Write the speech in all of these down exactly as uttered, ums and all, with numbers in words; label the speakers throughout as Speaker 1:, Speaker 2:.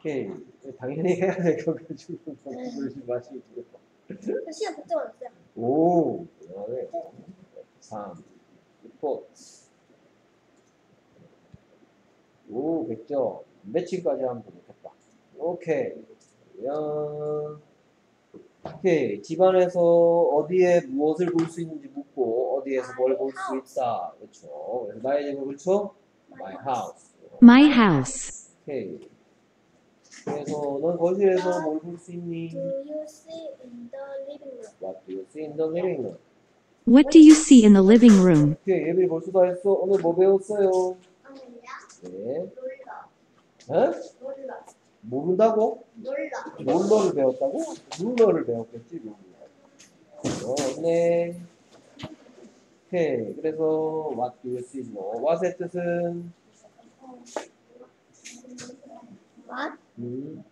Speaker 1: 오케이. 당연히 해야 될 거 가지고 그러지 마시고.
Speaker 2: 시간 백 점 얻었어요.
Speaker 1: 오, 그다음에 삼, 리포트. 오, 백 점. 매칭까지 하면 되겠다. 오케이. 그러면 오케이. 집안에서 어디에 무엇을 볼 수 있는지 묻고 어디에서 뭘 볼 수 있다. 그렇죠. 그래서 나의 집은 그렇죠? My house.
Speaker 3: My house.
Speaker 1: 오케이. 그래서 넌 거실에서 뭘 볼 수 있니?
Speaker 2: Do you see in the living room?
Speaker 1: What do you see in the living room?
Speaker 3: What do you see in the living room?
Speaker 1: 오케이. 예비 벌써 다 했어. 오늘 뭐 배웠어요?
Speaker 2: 오늘요?
Speaker 1: 네.
Speaker 2: 놀러.
Speaker 1: 어?
Speaker 2: 놀러.
Speaker 1: 모른다고?
Speaker 2: 놀러.
Speaker 1: 롤러를 배웠다고? 룰러를 배웠겠지, 룰러. 어, 네. 오케이. 그래서 what do you see? 뭐, what의 뜻은?
Speaker 2: What?
Speaker 1: 음.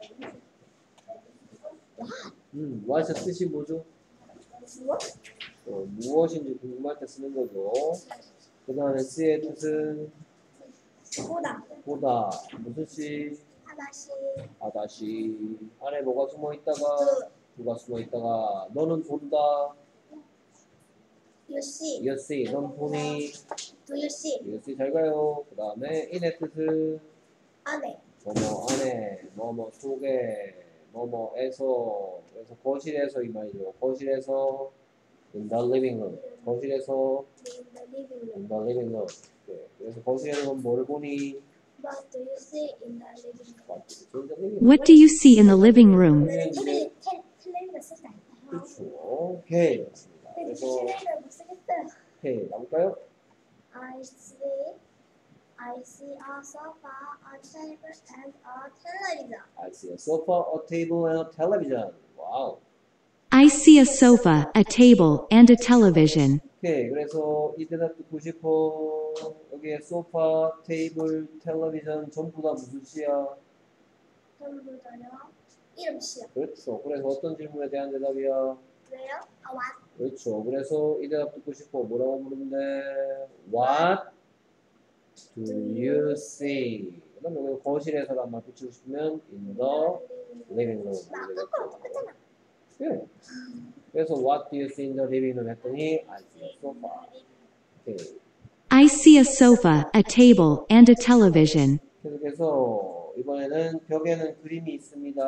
Speaker 1: 음, what의 뜻이 뭐죠?
Speaker 2: 무엇?
Speaker 1: 어, 무엇인지 궁금할 때 쓰는 거죠. 그 다음에 see의 뜻은?
Speaker 2: 보다.
Speaker 1: 보다. 무슨 시?
Speaker 2: 하나씩.
Speaker 1: 아다시. 안에 뭐가 숨어 있다가?
Speaker 2: Do
Speaker 1: 누가 숨어 있다가? 너는 본다.
Speaker 2: you see?
Speaker 1: you see. 넌 보니?
Speaker 2: Do you see?
Speaker 1: you see. 잘 가요. 그 다음에 in의 뜻은?
Speaker 2: 안에.
Speaker 1: 뭐뭐 안에, 뭐뭐 속에, 뭐뭐에서. 그래서 거실에서 이 말이죠. 거실에서 in the living room. 거실에서
Speaker 2: In the living room.
Speaker 1: in the living room. 네. 그래서 거실에서 뭐를 보니?
Speaker 2: What do you see in the living room?
Speaker 1: in the living room.
Speaker 3: What do you see in the living room?
Speaker 2: 텔레 텔 텔레비전 쓰지 않나요?
Speaker 1: 그렇죠. 오케이. 맞습니다.
Speaker 2: 근데
Speaker 1: 그래서
Speaker 2: 텔레비전 못 쓰겠어요.
Speaker 1: 오케이. 나볼까요?
Speaker 2: I see I see a sofa, a table, and a television.
Speaker 1: I see a sofa, a table, and a television. 와우.
Speaker 3: I see a sofa, a table, and a television.
Speaker 1: 오케이. 그래서 이 대답 듣고 싶어. 여기에 소파, 테이블, 텔레비전 전부 다 무슨 시야?
Speaker 2: 전부 다요. 이름 시요.
Speaker 1: 그렇죠. 그래서 어떤 질문에 대한 대답이야?
Speaker 2: 왜요? 아, what?
Speaker 1: 그렇죠. 그래서 이 대답 듣고 싶어. 뭐라고 물는데 What do you see? 그다음에 여기 거실에서란 말 붙이고 싶으면 in the living room.
Speaker 2: 나
Speaker 1: 이렇게
Speaker 2: 아까랑
Speaker 1: 되겠죠.
Speaker 2: 똑같잖아.
Speaker 1: 예. 그래서 What do you see in the living room 했더니 I see a sofa. 오케이.
Speaker 3: I see a sofa, a table, and a television.
Speaker 1: 계속해서 이번에는 벽에는 그림이 있습니다.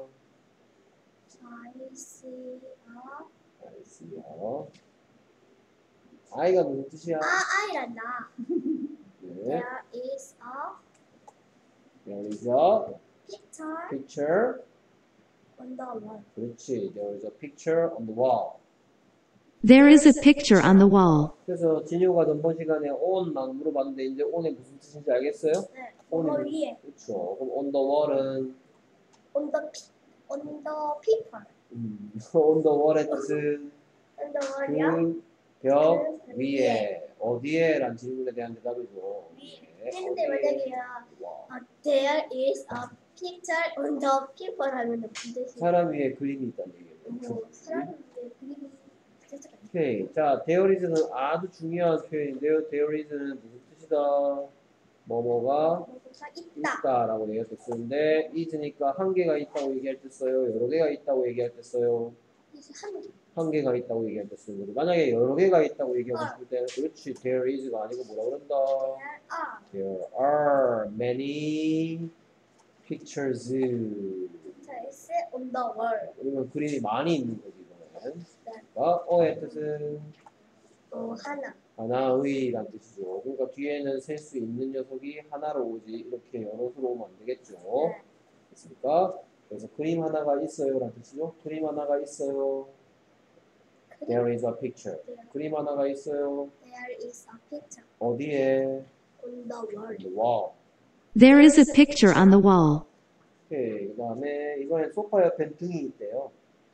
Speaker 2: I see a
Speaker 1: I see a. 아이가 무슨 뜻이야?
Speaker 2: 아, 아이란다.
Speaker 1: 네.
Speaker 2: There is a
Speaker 1: There is a
Speaker 2: picture
Speaker 1: picture.
Speaker 2: on the wall.
Speaker 1: 그렇지. There is a picture on the wall.
Speaker 3: There is a picture on the wall.
Speaker 1: 그래서 진효가 전번 시간에 on만 물어봤는데 이제 on의 무슨 뜻인지 알겠어요?
Speaker 2: 네.
Speaker 1: on이
Speaker 2: 원 위에.
Speaker 1: 그렇죠. 그럼 on the wall은
Speaker 2: On the pi- on the paper.
Speaker 1: 음, on the wall의 뜻은
Speaker 2: On the wall이요?
Speaker 1: 그 벽 위에 어디에? 란 질문에 대한 대답이죠. 네,
Speaker 2: 근데
Speaker 1: 어디에?
Speaker 2: 만약에요.
Speaker 1: 와.
Speaker 2: 어, There is a picture on the paper 하면 무슨 뜻이에요?
Speaker 1: 사람 위에 그림이 있다는 얘기예요.
Speaker 2: 뭐 사람인데 그림이 진짜
Speaker 1: 오케이. 자, there is는 아주 중요한 표현인데요. there is는 무슨 뜻이다? 뭐뭐가
Speaker 2: 뭐가 있다.
Speaker 1: 있다라고 얘기할 때 쓰는데 is니까 한 개가 있다고 얘기할 때 써요. 여러 개가 있다고 얘기할 때 써요.
Speaker 2: 이제 한 개.
Speaker 1: 한 개가 있다고 얘기할 때 쓰는 거죠. 만약에 여러 개가 있다고 얘기하고 싶을 때는 그렇지. there is가 아니고 뭐라 그런다?
Speaker 2: There are
Speaker 1: There are many pictures.
Speaker 2: pictures on the wall.
Speaker 1: 그러면 그림이 많이 있는 거지 이거는.
Speaker 2: 네.
Speaker 1: 그러니까 어의 뜻은
Speaker 2: 또 하나.
Speaker 1: 하나의란 뜻이죠. 그러니까 뒤에는 셀 수 있는 녀석이 하나로 오지 이렇게 여럿으로 오면 안 되겠죠.
Speaker 2: 네.
Speaker 1: 됐습니까? 그래서 그림 하나가 있어요란 뜻이죠. 그림 하나가 있어요. There is a picture. 그림 하나가 있어요.
Speaker 2: There is a picture
Speaker 1: 어디에?
Speaker 2: on the wall.
Speaker 1: On the wall.
Speaker 3: There is a picture on the wall.
Speaker 1: 오케이. 그 다음에 이번엔 소파 옆엔 등이 있대요.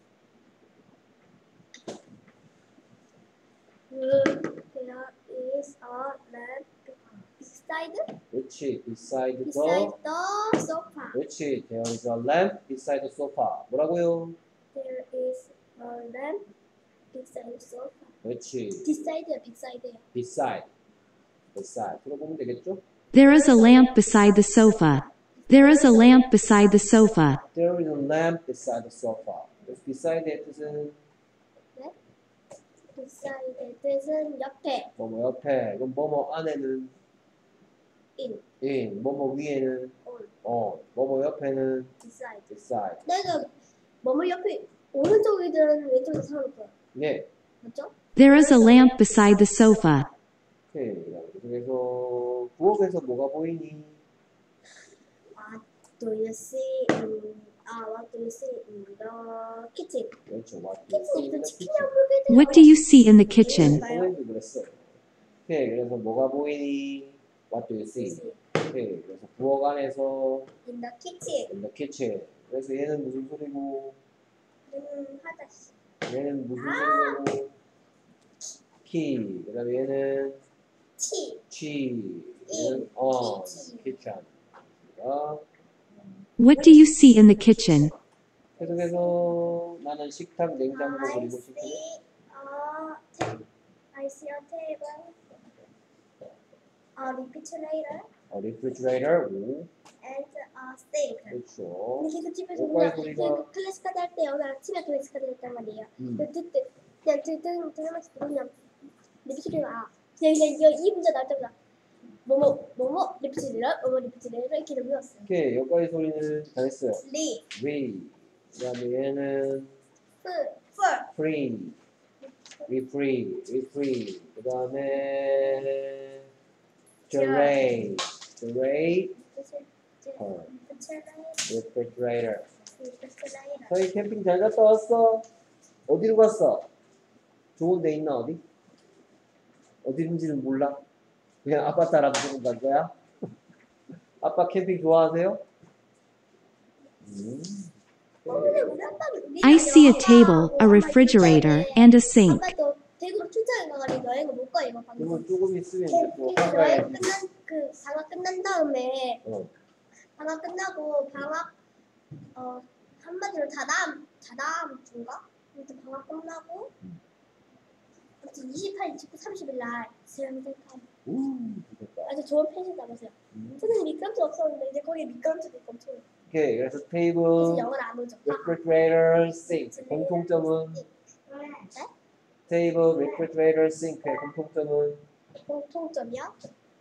Speaker 2: There is a lamp beside
Speaker 1: 그렇지. Beside the.
Speaker 2: beside the sofa.
Speaker 1: 그렇지. There is a lamp beside the sofa. 뭐라고요?
Speaker 2: There is a lamp beside the sofa.
Speaker 1: 그렇지.
Speaker 2: Beside, beside.
Speaker 1: Beside. Beside. 들어보면 되겠죠?
Speaker 3: There is a lamp beside the sofa. There is a lamp beside the sofa.
Speaker 1: There is a lamp beside the sofa. 그래서 beside의 뜻은
Speaker 2: beside 뜻은 옆에
Speaker 1: 뭐뭐 옆에. 그럼 뭐뭐 안에는
Speaker 2: in
Speaker 1: in, 뭐뭐 위에는
Speaker 2: on
Speaker 1: on, 뭐뭐 옆에는
Speaker 2: beside.
Speaker 1: beside.
Speaker 2: 내가 뭐뭐 옆에 오른쪽이든 왼쪽이든 상관없어요.
Speaker 1: 네.
Speaker 2: 맞죠?
Speaker 3: There is a lamp beside the sofa.
Speaker 1: 오케이. 그래서 부엌에서 뭐가 보이니?
Speaker 2: What do you see in 아 What do you see in the kitchen?
Speaker 1: 그렇죠. What do you see
Speaker 2: 키친에서
Speaker 1: in the
Speaker 2: 치킨이라고
Speaker 1: kitchen?
Speaker 2: 부르게 되죠.
Speaker 3: What do you see in the kitchen?
Speaker 1: 선생님도 그랬어요. 오케이. 그래서 뭐가 보이니? What do you see? 오케이. 그래서 부엌 안에서
Speaker 2: In the kitchen.
Speaker 1: in the kitchen. 그래서 얘는 무슨 소리고?
Speaker 2: 음 하다시.
Speaker 1: 얘는 무슨 소리고? 키. 그다음에 얘는
Speaker 2: 치.
Speaker 1: 취. 얘는 on.
Speaker 2: kitchen.
Speaker 1: kitchen. 자,
Speaker 3: What do you see in the kitchen?
Speaker 1: 계속해서 나는 식탁 냉장고
Speaker 2: I
Speaker 1: 그리고 싶은데
Speaker 2: see a table. I see a table. A refrigerator
Speaker 1: 어, refrigerator. 오.
Speaker 2: and a sink.
Speaker 1: 그렇죠.
Speaker 2: 근데 계속 집에서
Speaker 1: 오빠의
Speaker 2: 그냥
Speaker 1: 소리가
Speaker 2: 그 클래스 카드 할 때 여기 아침에 클래스 카드 했단 말이에요.
Speaker 1: 음.
Speaker 2: 그 그때 그냥 듣던 들으면서 그냥 리프트를 아 그냥 그냥 이거 이 문제 나올 때마다 뭐뭐 뭐뭐 리프트를 뭐뭐 리프트를 이렇게 외웠어요.
Speaker 1: 오케이. 여기까지 소리는 다 했어요.
Speaker 2: 리,
Speaker 1: we. 그다음에 얘는
Speaker 2: 풀, 풀,
Speaker 1: free. we free. we free. 그다음에 generate. generate. 어, refrigerator.
Speaker 2: 리프트라이더.
Speaker 1: 저희 캠핑 잘 갔다 왔어. 어디로 갔어? 좋은 데 있나 어디? 어디인지는 몰라. 그냥 아빠 따라 무조건 갈 거야? 아빠 캠핑 좋아하세요? 음.
Speaker 2: 근데 우리 아빠는 우리
Speaker 3: I see a
Speaker 2: 아빠가
Speaker 3: table, a
Speaker 2: 엄마
Speaker 3: refrigerator,
Speaker 2: 출장에
Speaker 3: and a sink.
Speaker 2: 아빠도 대구로 출장에 가가지고 여행을 못 가요. 방금.
Speaker 1: 그러면 조금 있으면 이제 또
Speaker 2: 캠핑 여행
Speaker 1: 한가해야지.
Speaker 2: 끝난 그 방학 끝난 다음에
Speaker 1: 어.
Speaker 2: 방학 끝나고 방학 어 한마디로 다다음 다다음 주인가? 아무튼 방학 끝나고
Speaker 1: 음.
Speaker 2: 아무튼 이십팔, 이십구, 삼십 일 날 수영대판
Speaker 1: 우, 좋겠다.
Speaker 2: 아주 좋은 펜션 나가세요.
Speaker 1: 음.
Speaker 2: 선생님 미끄럼틀 없었는데 이제 거기에 미끄럼틀도 있고 엄청
Speaker 1: 오케이. 그래서
Speaker 2: 그래서
Speaker 1: 테이블,
Speaker 2: 영어를 안 오죠.
Speaker 1: refrigerator, sink. 공통점은
Speaker 2: 네?
Speaker 1: 테이블, refrigerator, sink의 공통점은
Speaker 2: 공통점이요?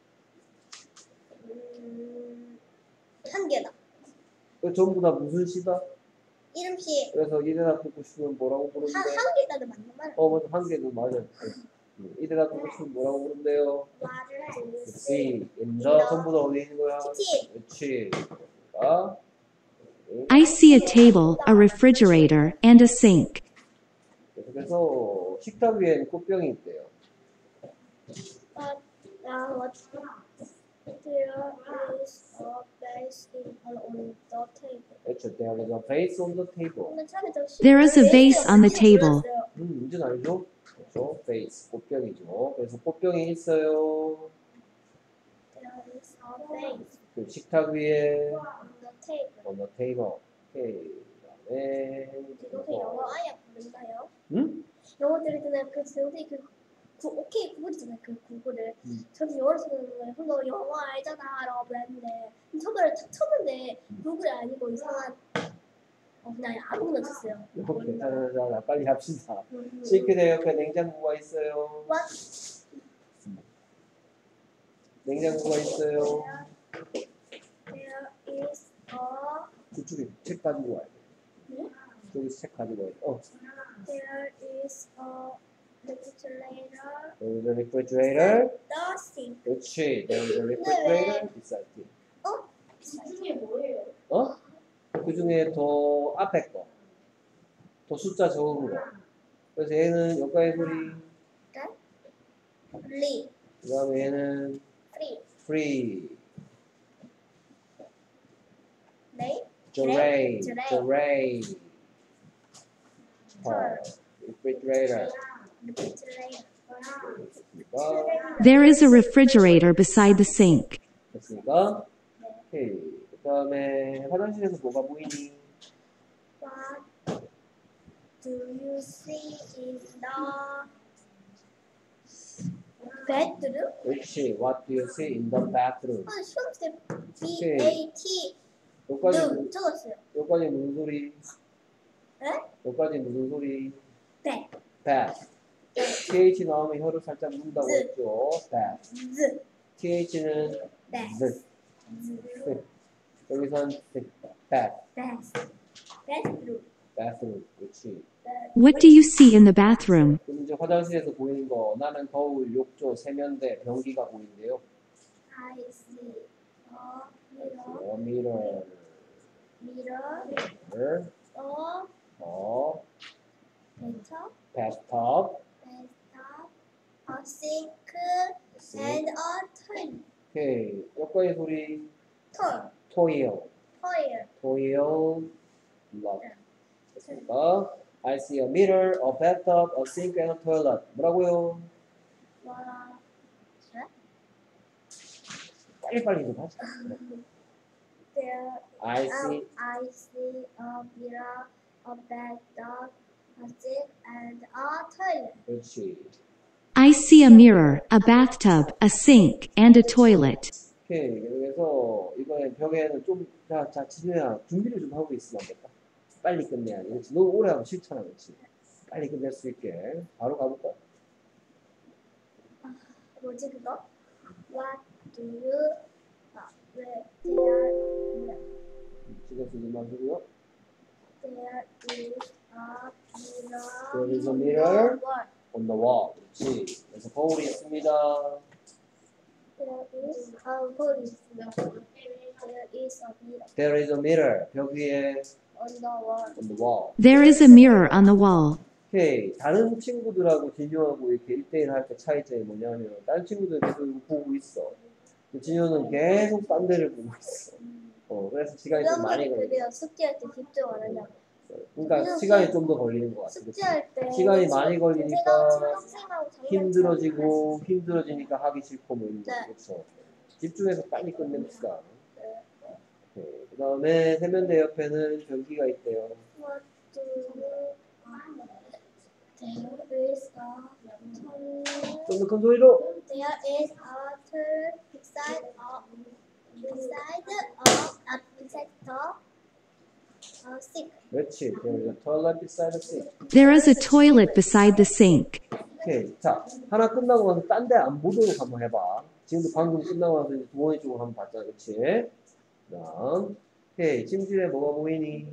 Speaker 2: 음, 한 개다.
Speaker 1: 이거 전부 다 무슨 시다?
Speaker 2: 이름씨
Speaker 1: 그래서 이대다 듣고 싶으면 뭐라고
Speaker 2: 한,
Speaker 1: 부르는데?
Speaker 2: 한 개다도 맞는 말.
Speaker 1: 어, 맞아. 한 개도 맞아. 음, 이대다 듣고 싶으면 뭐라고 부른대요? 그렇지. 인더 전부 다 어디 있는 거야?
Speaker 2: 키친.
Speaker 1: 그렇지. 자,
Speaker 3: I see a table, a refrigerator, and a sink.
Speaker 1: 계속해서 식탁 위에는 꽃병이 있대요.
Speaker 2: But uh, what there is a vase in on the table.
Speaker 1: 그렇죠. There is a vase on the table.
Speaker 2: 근데 처음에 저
Speaker 3: There is a vase on the table.
Speaker 2: 몰랐어요.
Speaker 1: 음, 문제는 아니죠? 그렇죠. vase, 꽃병이죠. 그래서 꽃병이 있어요.
Speaker 2: There is a vase
Speaker 1: 그 식탁 위에
Speaker 2: on the table.
Speaker 1: on the table. 오케이. 그다음에
Speaker 2: 이렇게 영어 아예 모른다요?
Speaker 1: 응?
Speaker 2: 영어 들을 때는 그 선생님 그 구, 오케이 구글이잖아요. 그 구글을
Speaker 1: 음.
Speaker 2: 저는 영어로 쓰는 거예요. 그럼 너 영어 알잖아라고 말했는데 처음에 탁 쳤는데 구글이 아니고 이상한 어 그냥 아무거나 쳤어요.
Speaker 1: 오케이. 자, 자, 자, 자, 빨리 합시다.
Speaker 2: 음.
Speaker 1: 싱크대 옆에 냉장고가 있어요.
Speaker 2: What?
Speaker 1: 냉장고가 있어요.
Speaker 2: There is a
Speaker 1: 그쪽에 책 가지고 와야 돼.
Speaker 2: 네?
Speaker 1: 저기서 책 가지고 와야 돼. 어.
Speaker 2: There is a refrigerator.
Speaker 1: There is a refrigerator.
Speaker 2: The sink.
Speaker 1: 그렇지. There is a refrigerator beside it.
Speaker 2: 어? 중에 뭐예요?
Speaker 1: 어? 그 중에 더 앞에 거. 더 숫자 적은 거. 그래서 얘는 여기까지 소리.
Speaker 2: 리.
Speaker 1: 그 다음에 얘는
Speaker 2: free.
Speaker 1: free.
Speaker 2: 네?
Speaker 1: Gyrate.
Speaker 2: Gyrate.
Speaker 1: Gyrate. 어, refrigerator.
Speaker 2: refrigerator.
Speaker 1: 됐습니까?
Speaker 3: There is a refrigerator beside the sink.
Speaker 1: 됐습니까? 오케이. 그 다음에 화장실에서 뭐가 보이니?
Speaker 2: What do you see in the bedroom?
Speaker 1: 그렇지. What do you see in the bathroom?
Speaker 2: 아, 시험 때 B
Speaker 1: 오케이.
Speaker 2: A T
Speaker 1: 여기까지,
Speaker 2: 능 적었어요.
Speaker 1: 여기까지 무슨 소리?
Speaker 2: 에?
Speaker 1: 여기까지 무슨 소리?
Speaker 2: 배.
Speaker 1: bat. th 나오면 혀를 살짝 문다고
Speaker 2: 즈.
Speaker 1: 했죠. bat.
Speaker 2: 즈.
Speaker 1: th는
Speaker 2: 네.
Speaker 1: z.
Speaker 2: 즈.
Speaker 1: 여기선 z. bat.
Speaker 2: 베스. 베스룸.
Speaker 1: bathroom. 그렇지.
Speaker 3: What do you see in the bathroom?
Speaker 1: 그럼 이제 화장실에서 보이는 거 나는 거울, 욕조, 세면대, 변기가 보이는데요.
Speaker 2: I see a mirror.
Speaker 1: 어, mirror.
Speaker 2: Mirror.
Speaker 1: mirror.
Speaker 2: A
Speaker 1: 어,
Speaker 2: bathtub.
Speaker 1: bathtub.
Speaker 2: Bathtub. A sink and a toilet.
Speaker 1: 오케이. 여기까지 소리.
Speaker 2: Toilet.
Speaker 1: toilet.
Speaker 2: Toilet.
Speaker 1: toilet. lot. 됐습니까? I see a mirror, a bathtub, a sink, and a toilet. 뭐라고요?
Speaker 2: 뭐라?
Speaker 1: 빨리빨리 좀 하자.
Speaker 2: There.
Speaker 1: I see.
Speaker 2: I see a mirror, a bathtub, a sink, and a toilet.
Speaker 1: 그렇지.
Speaker 3: I see a mirror, a bathtub, a sink, and a toilet.
Speaker 1: 오케이. 그래서 이번에 벽에는 좀, 자, 자, 진우야, 준비를 좀 하고 있으면 안 될까? 빨리 끝내야 돼. 그렇지. 너무 오래 하면 싫잖아. 그렇지. 빨리 끝낼 수 있게. 바로 가볼까?
Speaker 2: 뭐지 그거? What do you? 아, 왜 there?
Speaker 1: 신경 쓰지 마시고요.
Speaker 2: There is a mirror.
Speaker 1: There is a
Speaker 2: on
Speaker 1: mirror.
Speaker 2: the wall.
Speaker 1: On the wall. 그렇지. 그래서 거울이 있습니다.
Speaker 2: There is a 거울이 있습니다. There is a mirror
Speaker 1: There is a mirror. 벽 위에
Speaker 2: on the wall.
Speaker 1: on the wall.
Speaker 3: There is a mirror on the wall.
Speaker 1: 오케이. 다른 친구들하고 진유하고 이렇게 일 대일 할 때 차이점이 뭐냐면 다른 친구들 계속 이거 보고 있어. 진유는 계속 딴 데를 보고 있어. 어, 그래서 시간이 좀 많이
Speaker 2: 그런
Speaker 1: 걸려.
Speaker 2: 그래요. 숙제할 때 집중 안 하냐고.
Speaker 1: 그러니까 시간이 좀 더 걸리는 것 같아. 그치?
Speaker 2: 숙제할 때
Speaker 1: 시간이 많이 걸리니까
Speaker 2: 동생하고 장난치고
Speaker 1: 힘들어지고 힘들어지니까 하기 싫고 뭐 이런 거.
Speaker 2: 네.
Speaker 1: 그렇죠. 집중해서 빨리 끝냅시다. 그 다음에 세면대 옆에는 변기가 있대요.
Speaker 2: What do you? There is a toilet.
Speaker 1: 좀 더 큰 소리로.
Speaker 2: There is a toilet beside a beside a a beside the a sink.
Speaker 1: 그렇지. There is a toilet beside the sink.
Speaker 3: There is a toilet beside the sink.
Speaker 1: 오케이. 자, 하나 끝나고 나서 딴 데 안 보도록 한번 해봐. 지금도 방금 끝나고 나서 이제 두원이 쪽으로 한번 봤잖아. 그치? 그다음. 오케이. 침실에 뭐가 보이니?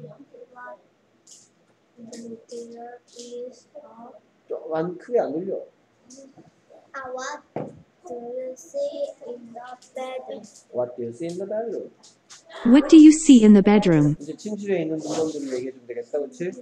Speaker 2: There is a
Speaker 1: 좀 안, 크게 안 들려.
Speaker 2: a what do you see in the bedroom?
Speaker 1: What do you see in the bedroom?
Speaker 3: What do you see in the bedroom?
Speaker 1: 이제 침실에 있는 물건들을 얘기해 주면 되겠다. 그치?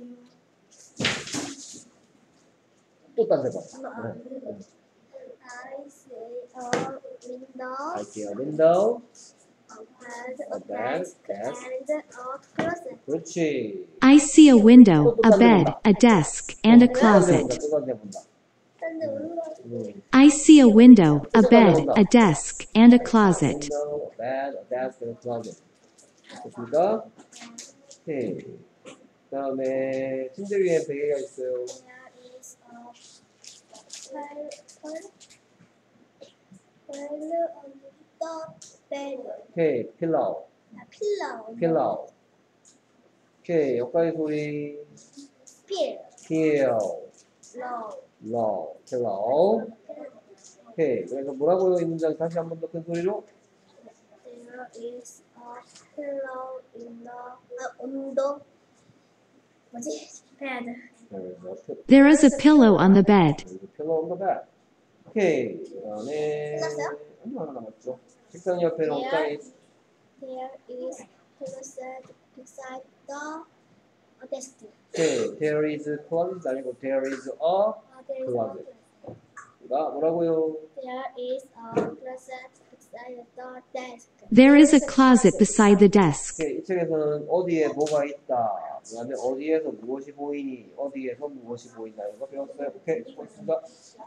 Speaker 1: 또 딴 데 봐. 네. 네.
Speaker 2: I see a window,
Speaker 1: I see a window.
Speaker 2: a bed,
Speaker 1: A
Speaker 2: a
Speaker 1: bed,
Speaker 2: desk,
Speaker 1: desk.
Speaker 2: and a closet.
Speaker 1: 그렇지.
Speaker 3: I see a window, a bed, a desk, and a closet.
Speaker 1: 또 딴 데 본다.
Speaker 2: 근데 우리가
Speaker 1: 음.
Speaker 3: I see a window, a bed, a desk, and a closet.
Speaker 1: window, a bed, a desk, and a closet. 됐습니까? 오케이. 그 다음에 침대 위에 베개가 있어요.
Speaker 2: there is a well, well, well on the bed,
Speaker 1: 오케이. pillow,
Speaker 2: a pillow,
Speaker 1: pillow. 오케이. 여기까지 소리.
Speaker 2: pillow,
Speaker 1: pillow,
Speaker 2: low,
Speaker 1: low, pillow. 오케이. 그래서 뭐라고요? 이 문장 다시 한 번 더 큰 소리로.
Speaker 2: there is a pillow in the uh, on the 뭐지? bed.
Speaker 3: There is a pillow on the bed.
Speaker 1: pillow on the bed. 오케이. 그 다음에.
Speaker 2: 끝났어요?
Speaker 1: 아니요, 하나 남았죠. 책상 옆에는
Speaker 2: 네.
Speaker 1: 옷장이.
Speaker 2: There is closet beside the uh, desk.
Speaker 1: 오케이. There is closet 아니고 there is a.
Speaker 2: Uh, there is
Speaker 1: Closet.
Speaker 2: a
Speaker 1: 가 뭐라고요?
Speaker 2: there is a closet beside the desk.
Speaker 3: There is a closet beside the desk.
Speaker 1: 오케이. 이 책에서는 어디에 뭐가 있다. 그 다음에 어디에서 무엇이 보이니, 어디에서 무엇이 보인다. 이거 배웠어요. 오케이. 수고했습니다.